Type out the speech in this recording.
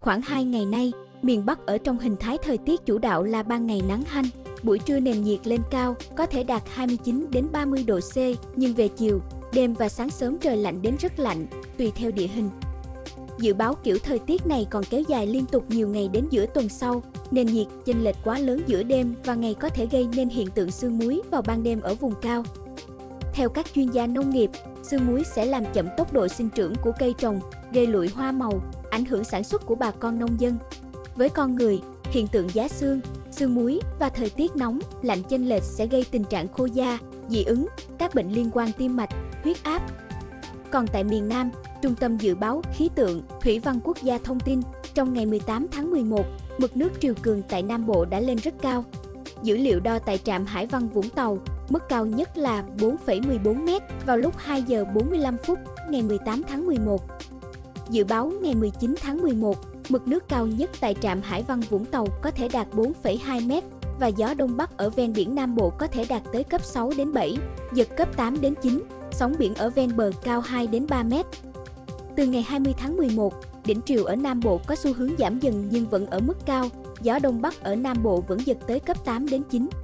Khoảng 2 ngày nay, miền Bắc ở trong hình thái thời tiết chủ đạo là ban ngày nắng hanh, buổi trưa nền nhiệt lên cao, có thể đạt 29 đến 30 độ C, nhưng về chiều, đêm và sáng sớm trời lạnh đến rất lạnh, tùy theo địa hình. Dự báo kiểu thời tiết này còn kéo dài liên tục nhiều ngày đến giữa tuần sau, nền nhiệt chênh lệch quá lớn giữa đêm và ngày có thể gây nên hiện tượng sương muối vào ban đêm ở vùng cao. Theo các chuyên gia nông nghiệp, sương muối sẽ làm chậm tốc độ sinh trưởng của cây trồng, gây lụi hoa màu, ảnh hưởng sản xuất của bà con nông dân. Với con người, hiện tượng giá xương, sương muối và thời tiết nóng, lạnh chênh lệch sẽ gây tình trạng khô da, dị ứng, các bệnh liên quan tim mạch, huyết áp. Còn tại miền Nam, Trung tâm Dự báo Khí tượng, Thủy văn Quốc gia thông tin, trong ngày 18 tháng 11, mực nước triều cường tại Nam Bộ đã lên rất cao. Dữ liệu đo tại trạm Hải Vân Vũng Tàu, mức cao nhất là 4,14 m vào lúc 2 giờ 45 phút ngày 18 tháng 11. Dự báo ngày 19 tháng 11, mực nước cao nhất tại trạm Hải Vân Vũng Tàu có thể đạt 4,2 m và gió Đông Bắc ở ven biển Nam Bộ có thể đạt tới cấp 6 đến 7, giật cấp 8 đến 9, sóng biển ở ven bờ cao 2 đến 3 m. Từ ngày 20 tháng 11, đỉnh triều ở Nam Bộ có xu hướng giảm dần nhưng vẫn ở mức cao, gió Đông Bắc ở Nam Bộ vẫn giật tới cấp 8 đến 9.